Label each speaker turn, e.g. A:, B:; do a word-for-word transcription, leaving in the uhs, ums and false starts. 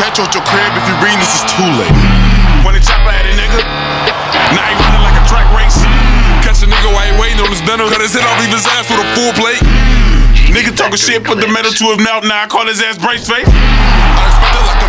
A: catch you at your crib if you reading this, is too late. When they chopper at it, nigga. Now he running like a track race. Catch a nigga while he waiting on his dinner. Cut his head off, leave his ass with a full plate. Nigga talking shit, put the metal to his mouth. Now I call his ass brace face. I expect it like